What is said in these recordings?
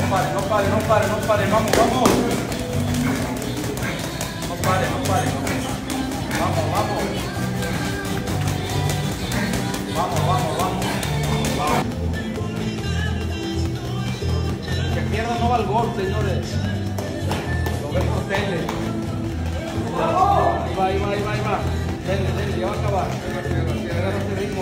pare, vamos, vamos. No pare. Vamos. El que pierda no va al gol, señores. Lo ven con tele. Ahí va. Dele, ya va a acabar. Agarra ese ritmo.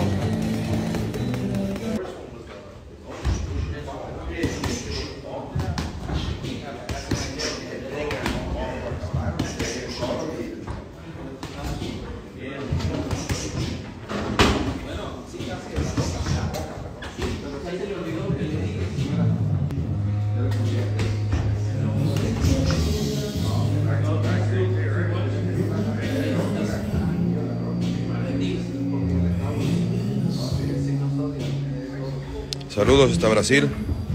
Saludos hasta Brasil.